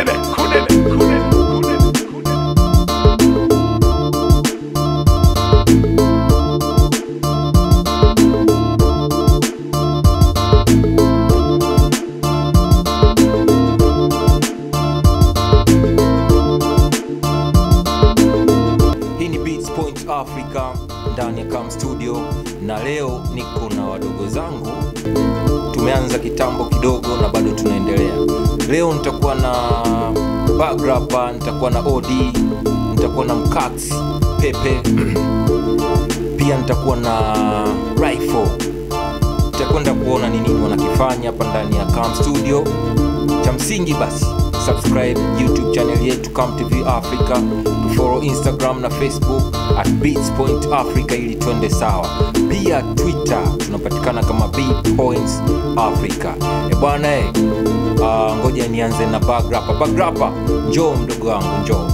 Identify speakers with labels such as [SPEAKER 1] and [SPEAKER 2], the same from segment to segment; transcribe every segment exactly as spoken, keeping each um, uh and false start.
[SPEAKER 1] kunene, kunene, kunene, kunene.
[SPEAKER 2] Hii ni Beats Point Africa ndani ya Cam Studio, na leo niko na wadogo zangu. Tumeanza kitambo kidogo na bado tunaendelea. Leo nitakuwa na Bagrappa, nitakuwa na O D, nitakuwa na Mkax, Pepe. Pia nitakuwa na Rifle. Tutakwenda kuona ni nini wanakifanya hapa ndani ya Cam Studio. Cha msingi basi subscribe YouTube channel yetu Cam T V Africa, follow Instagram na Facebook at Beats Point Africa ili tuende sawa. Pia Twitter tunapatikana kama Beats Point Africa. E bwana eh, uh, ngoja nianze na Bagrappa. Bagrappa, njoo mdogo wangu, njoo.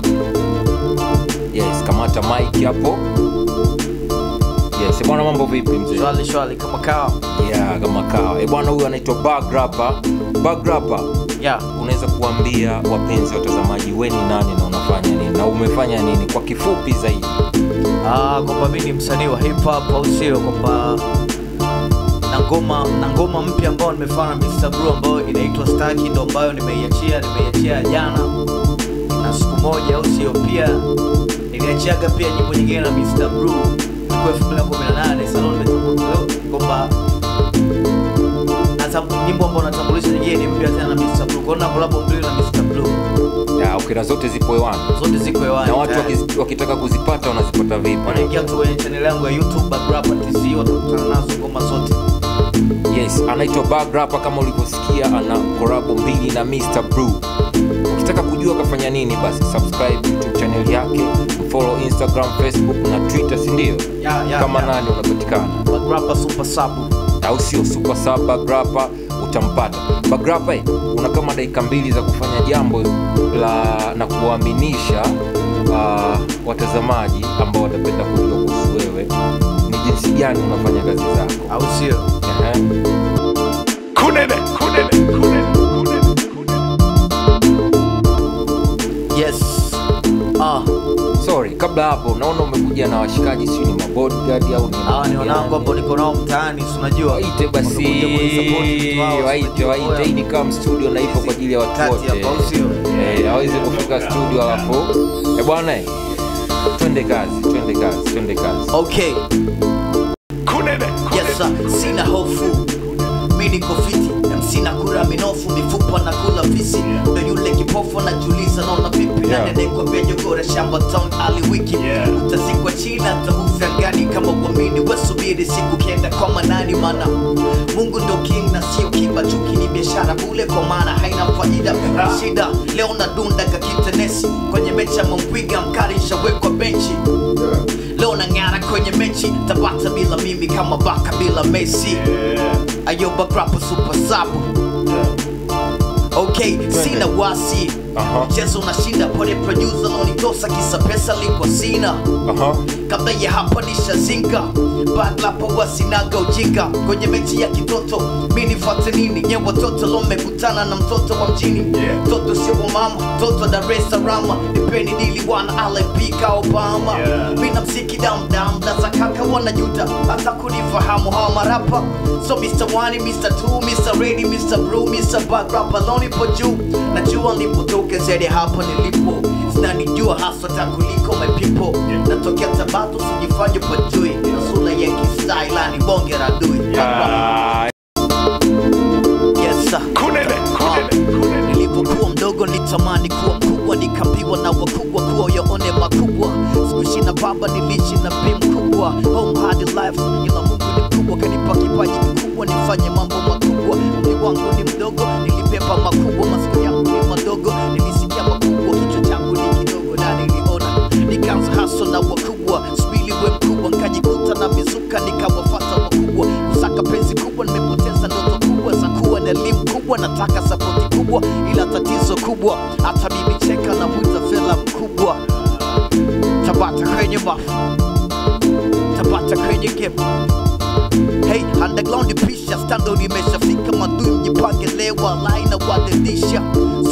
[SPEAKER 2] Yes, kamata mic hapo. Yes, e bwana, mambo vipi mzee?
[SPEAKER 3] Shwali shwali kama kawa.
[SPEAKER 2] Yeah, kama kawa. E bwana, huyu anaitwa Bagrappa. Bagrappa,
[SPEAKER 3] yeah,
[SPEAKER 2] unaweza kuambia wapenzi watazamaji wewe ni nani na unafanya nini na umefanya nini kwa kifupi zaidi?
[SPEAKER 3] Ah, kwamba mimi ni msanii wa hip hop au sio, kwamba na ngoma na ngoma mpya ambayo nimefanya na mister Bru ambayo inaitwa Staki, ndo ambayo nimeiachia nimeiachia jana na siku moja au sio. Pia niliachiaga pia nyimbo nyingine na mister Bru kwa elfu mbili kumi na nane salon nimetambulisha kwamba nyimbo ambayo natambulisha nyingine ni mpya tena na mister Bru. Kwa na collab mbili na mister Bru.
[SPEAKER 2] Ya, ukira zote zipo hewani.
[SPEAKER 3] Zote ziko hewani.
[SPEAKER 2] Na watu wakitaka kuzipata wanazipata vipi?
[SPEAKER 3] Wanaingia tu kwenye channel yangu ya YouTube Bagrappa T Z, watakutana nazo ngoma zote.
[SPEAKER 2] Yes, anaitwa Bagrappa kama ulivyosikia, ana collab mbili na mister Bru. Ukitaka kujua kafanya nini basi subscribe YouTube channel yake, follow Instagram, Facebook na Twitter, si ndio?
[SPEAKER 3] Yeah, yeah,
[SPEAKER 2] kama
[SPEAKER 3] yeah.
[SPEAKER 2] Nani unapatikana?
[SPEAKER 3] Bagrappa Super Sub.
[SPEAKER 2] Au sio? Super Sub Bagrappa utampata. Bagrappa, una kama dakika mbili za kufanya jambo la na kuaminisha uh, watazamaji ambao watapenda kujua kuhusu wewe ni jinsi gani unafanya kazi zako,
[SPEAKER 3] au sio?
[SPEAKER 2] Eh.
[SPEAKER 1] Kunene, kunene, kunene, kunene, kunene.
[SPEAKER 3] Yes. Ah.
[SPEAKER 2] Sorry, kabla hapo naona umekuja na washikaji, si ni mabodyguard au ni
[SPEAKER 3] ah ni wanangu ambao niko nao mtaani, si unajua.
[SPEAKER 2] Waite basi. Waite, waite. Hii ni Cam Studio na ipo kwa ajili ya watu wote. Eh, hawezi kufika studio hapo. Eh bwana, twende kazi, twende kazi, twende kazi.
[SPEAKER 3] Okay.
[SPEAKER 1] Kunene.
[SPEAKER 3] Yes sir, sina hofu. Mimi niko fiti, sina kura minofu, mifupa na kula fisi. Ndo yule kipofu na juliza naona vipi na nene kwa benyo kora shamba town ali wiki. Utazikwa China tahufa gani kama uamini, wasubiri siku kenda kwa manani, mana Mungu ndo king na sio kiba, chuki ni biashara bule kwa maana haina faida. Shida leo na dunda kakitenesi kwenye mecha mwiga mkari shawekwa benchi. Leo na ngara kwenye mechi tabata bila mimi kama Baka bila Messi. Ayo Bagrappa Super Sub. Okay, sina wasi. Chezo na shinda pole producer lonitosa kisa pesa liko sina.
[SPEAKER 2] Aha.
[SPEAKER 3] Kabla ya hapa nishazinga Bagrappa wasinaga ujinga kwenye mechi ya kitoto. Mimi nifuate nini? Nye watoto lomekutana na mtoto wa mjini. Toto sio mama, toto Dar es Salaam. Nipeni dili wana L P ka Obama. Mimi na mziki down down na zakaka wanajuta hata kunifahamu hawa marapa. So mister one, mister two, mister Ready, mister Bru, mister Bagrappa loni po juu. Najua nilipotoka zaidi hapa nilipo. Sinanijua hasa takuliko my people. Natokea Tabatu sijifanye pajui. Nasula ya kistyle ni bonge radui. Yes sir.
[SPEAKER 1] Kunene, kunene, kunene.
[SPEAKER 3] Nilipokuwa mdogo nitamani kuwa mkubwa, nikaambiwa na wakubwa kuwa yaone makubwa. Sikuishi na baba, niliishi na bi mkubwa. Home hard life, ila Mungu ni mkubwa, kanipa kipaji kikubwa nifanye mambo makubwa. Mwili wangu ni mdogo, nilipepa makubwa. Masikio yangu ni madogo, nilisikia makubwa. Kichwa changu ni kidogo na niliona. Nikaanza hustle na wakubwa, subili we mkubwa. Nikajikuta na mizuka, nikawafata wakubwa. Kusaka penzi kubwa, nimepoteza ndoto kubwa za kuwa na elimu kubwa. Nataka support kubwa, ila tatizo kubwa hata bibi cheka na mwita fela mkubwa. Tabata kwenye mafu, tabata kwenye game. Hey, underground pisha, stando nimeshafika, madui mjipange lewa, line wadedisha. Super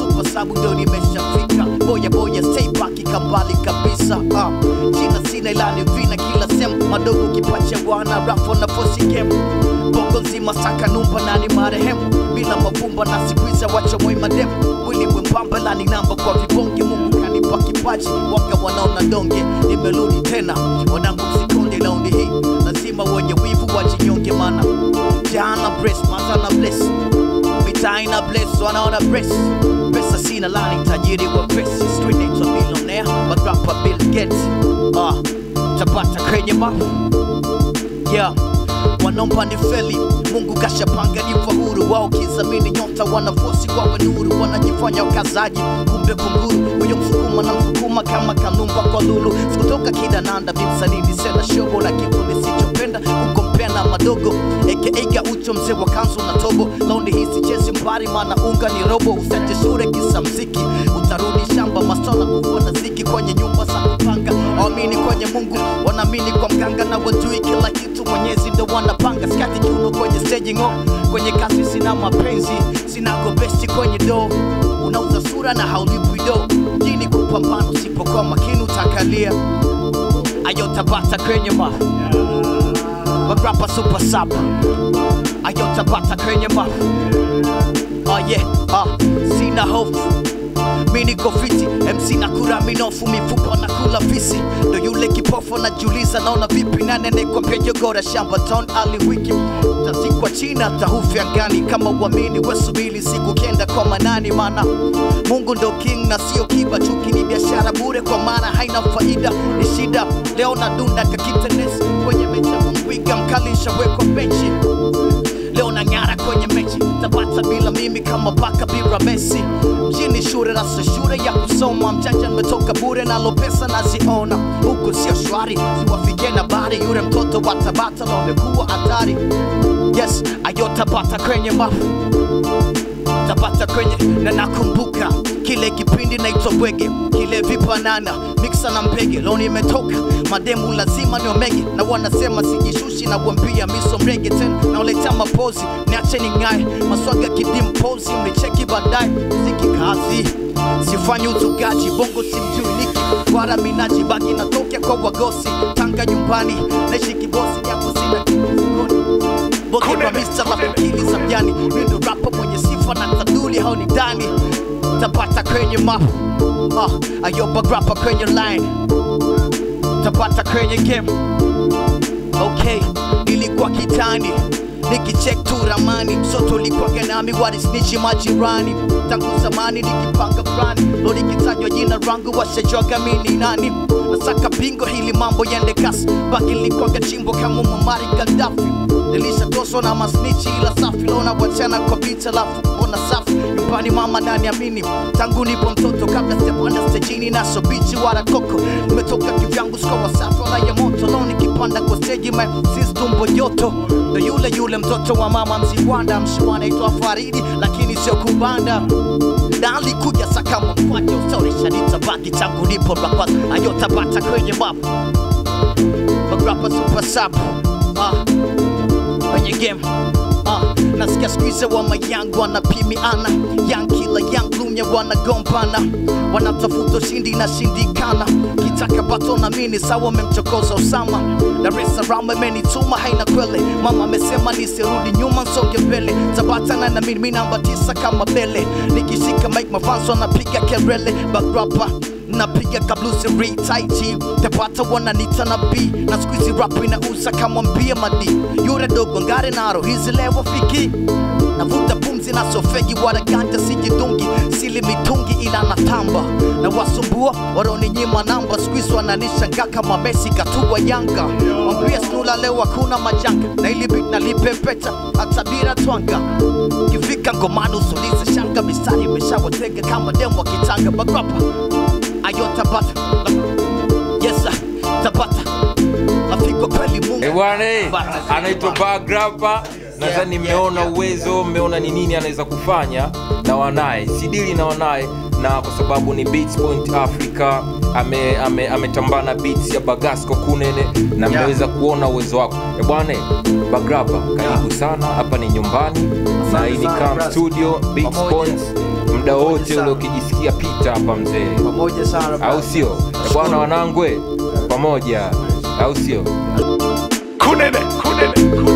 [SPEAKER 3] sababu ndo nimeshafika. Boya boya stay back kambali kabisa. uh. Jina sina ilani vina kila sehemu, madogo kipacha wana rap na fosi game. Bongo nzima saka numba nani marehemu, bila mabumba na sikuiza wacha moi mademu. Mwili mwembamba lani namba kwa vibonge, Mungu kanipa kipaji waka wanaona donge. Nimerudi tena wanangu msikonde laundi hii, lazima wenye wivu wajinyonge mana jana bless mazana bless mitaa ina bless wanaona bless. Pesa sina lani tajiri wa pesa, street nature millionaire but rapper Bill Gates. Ah, tapata kwenye mapu yeah. Wanomba ni feli, Mungu kashapanga ni fahuru. Wao kizamini nyota wanafosi kwa wenuru, wanajifanya wakazaji kumbe kunguru. Huyo msukuma na msukuma kama kanumba kwa lulu. Sikutoka kidananda vimsanini sena shobo, na kitu nisichopenda kukompea na madogo aka ega ucho mzee wa kanzu na tobo. Laundi hii sichezi mbari mana unga ni robo. Usete shure kisa mziki, utarudi shamba masona kuwa na ziki kwenye nyumba za kupanga. Waamini kwenye Mungu, wanaamini kwa mganga, na wajui kila kitu Mwenyezi ndo wanapanga. Skati kiuno kwenye staging oh. Kwenye kasi sina mapenzi, sina gobesti kwenye do. Unauza sura na haulipwi do. Jini kupambano sipokuwa makini utakalia. Ayo tabata kwenye ma Wagrapa super sub. Ayo tabata kwenye ma Oh yeah, ah, sina hofu mini kofiti, M C na kura minofu, mifupa na kula fisi. Ndo yule kipofu na juliza naona vipi, na nene kwa pejogora shamba town ali wiki. Tazikwa china tahufi angani, kama uamini wesubili siku kenda kwa manani. Mana Mungu ndo king na sio kiba, chuki ni biashara bure kwa maana haina faida. Ni shida leo na dunda kakitenesi, kwenye mecha mwiga mkalisha wekwa benchi. Leo na ngara kwenye mechi, tabata bila mimi kama baka bila Messi. Mjini shure rasa shure ya kusoma, mjanja nimetoka bure na lopesa naziona. Huku sio shwari, siwafike na bari, yure mtoto wa Tabata na umekuwa hatari. Yes, ayo tabata kwenye mafu, tabata kwenye na nakumbuka kile kipindi naitwa Bwege, kile vipanana mixa na mpege. Leo nimetoka mademu lazima ni omege, na wanasema sijishushi na wambia miso mrege tena. Na uleta mapozi niache ningae, maswaga kidimpozi mnicheki baadaye. Siki kazi sifanyi uzugaji, bongo simjui niki wara minaji. Bagi natokea kwa wagosi, tanga nyumbani naishi kibosi, japo sina kifukoni. Bote kwa mister la kukili za mjani, mindo rapper mwenye sifa na taduli hao ni dani. Tabata kwenye mapu, ah, ayoba grappa kwenye line. Tabata kwenye game, okay, ilikuwa kitani nikicheck tu ramani. Msoto likuwa ganami warisnichi majirani. Tangu zamani nikipanga brani, lo nikitajwa jina rangu washajoga mini nani. Nasaka bingo hili mambo yende kasi, baki likuwa gachimbo kama Muammar Gaddafi. Nilisha doso na masnichi ila safi, lona wachana kwa pita lafu ona safi. Nyumbani mama nani amini, tangu nipo mtoto kabla sijapanda stejini na sobichi wala koko. Nimetoka kivyangu siko wasafi wala ya moto, lo nikipanda kwa stage me sis tumbo joto. Ndo yule yule mtoto wa mama mziwanda, mshiwana itwa Faridi lakini sio kubanda. Na alikuja saka mkwanja usoresha nitabaki tangu nipo rapaz. Ayo tabata kwenye mapu, Wagrapa super sub, ah, kwenye game. Ah, nasikia squeeze wa mayangu wanapimiana, young killer young lumya wanagombana, wanatafuta ushindi na shindikana. Kitaka bato na mini sawa memchokoza Osama. Dar es Salaam imenituma haina kwele, mama amesema nisirudi nyuma nsonge mbele. Tabata na mimi mimi namba tisa kama Bele, nikishika mic mafans wanapiga kelele. Wagrapa napiga kablusi re-tighty, Tabata wananita na B, na squeezy rap inauza kama mbia madi. Yure dogo ngare naro hizi lewa fiki, navuta pumzi na sofegi wala ganja sijidungi. Sili mitungi ila natamba, na wasumbua waroni nyima namba. Squeeze wananishangaa kama Messi katuwa Yanga. Wambia snula leo hakuna majanga, na ili beat nalipepeta hata bila twanga. Kifika ngomani usulize shanga, mistari imeshawatega kama demo wa kitanga. Wagrapa ayo tabata, yes sir, tabata lafiko kweli Mungu.
[SPEAKER 2] Ewane, anaitwa Wagrapa. Nadhani mmeona uwezo, mmeona ni nini anaweza kufanya na wanae. Sidili na wanae, na kwa sababu ni Beats Point Africa, ame ame ametambana beats ya Bagasco Kunene, na mmeweza kuona uwezo wako. Eh bwana, Wagrapa karibu sana, hapa ni nyumbani na hii ni Cam Studio Beats Point. muda wote ule ukijisikia pita hapa mzee.
[SPEAKER 3] Pamoja sana.
[SPEAKER 2] Au sio? Bwana wanangwe pamoja. Au sio?
[SPEAKER 1] Kunene, kunene, kunene.